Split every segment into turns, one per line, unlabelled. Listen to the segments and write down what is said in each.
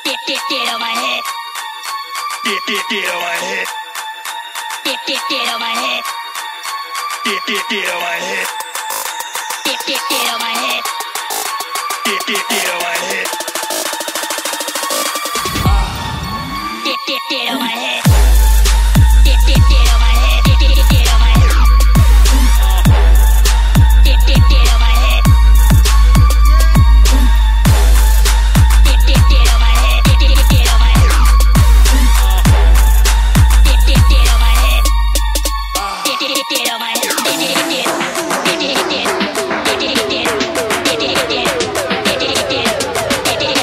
Get on my head. Get on my head. Get on my head. Get on my head. Get on my head. Get on my head. Get on my head. Get on my head. Get on my head. Get on my head. Get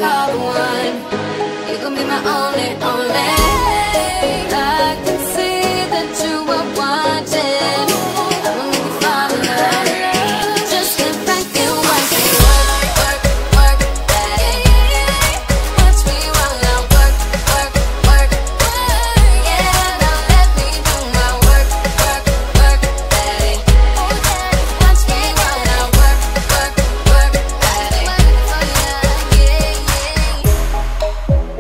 you're the one. You can be my only, only. I can see that you are wanting. I'ma make you fall in love. Just sit back and watch me work, work, work that. Watch me while I work, work, work, work. Yeah, now let me do my work, work, work that. Watch me while I work, work, work that. Yeah, yeah.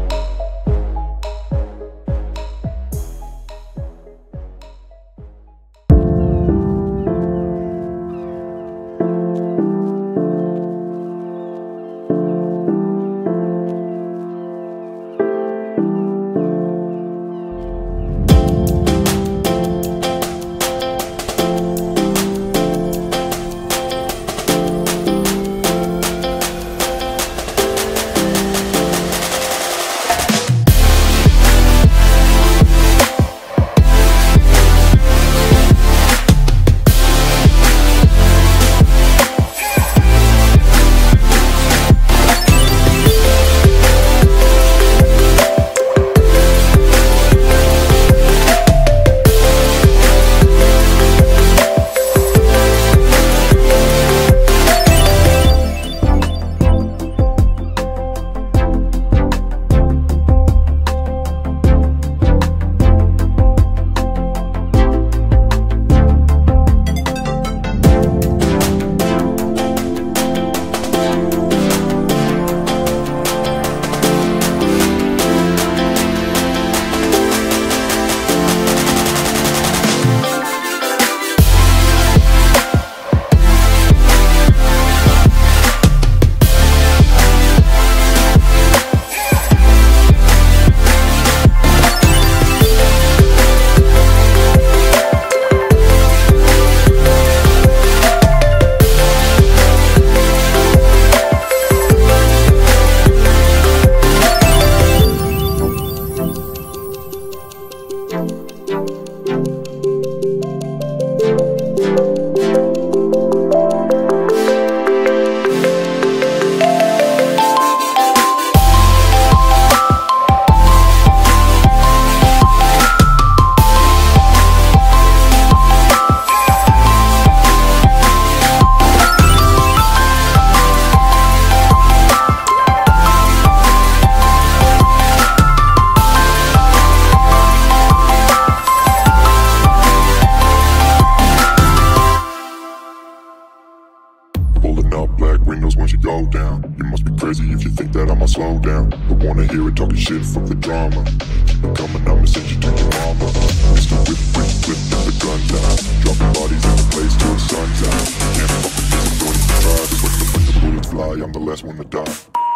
Pulling up black windows once you go down. You must be crazy if you think that I'ma slow down. Don't wanna hear it talking shit, fuck the drama. Keep it coming, I'ma send you to your mama. Mr. Whip, whip, whip, get the guns out. Dropping bodies in the place till the sun's out. Can't fuck with this, I'm going to try. Cause when the bullets fly, I'm the last one to die.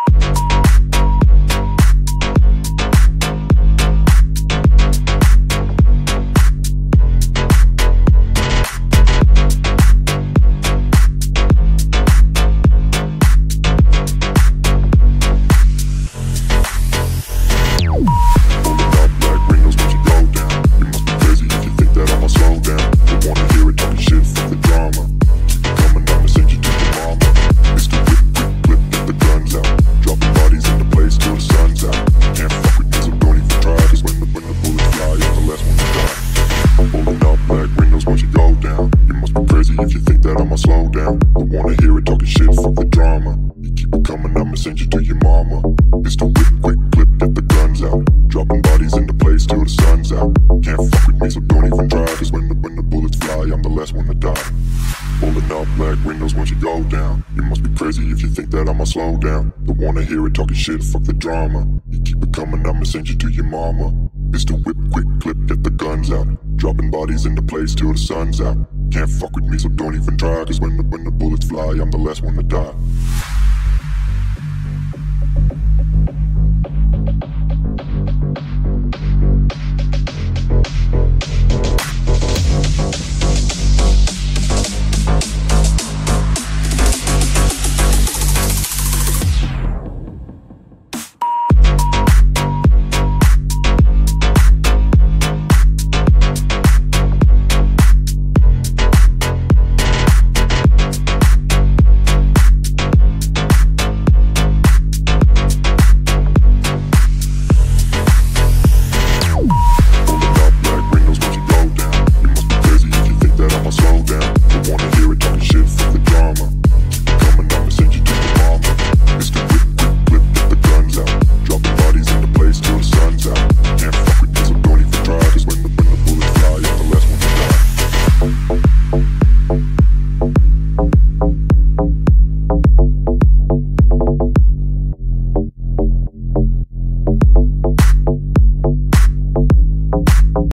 If you think that I'ma slow down, I wanna hear it talking shit, fuck the drama. You keep it coming, I'ma send you to your mama. It's the whip, quick clip, get the guns out. Dropping bodies into place till the sun's out. Can't fuck with me, so don't even try. Cause when the bullets fly, I'm the last one to die. Pulling up black windows once you go down. You must be crazy if you think that I'ma slow down. Don't wanna hear it talking shit, fuck the drama. You keep it coming, I'ma send you to your mama. It's the whip, quick clip, get the guns out. Dropping bodies into place till the sun's out. Can't fuck with me, so don't even try. Cause when the bullets fly, I'm the last one to die.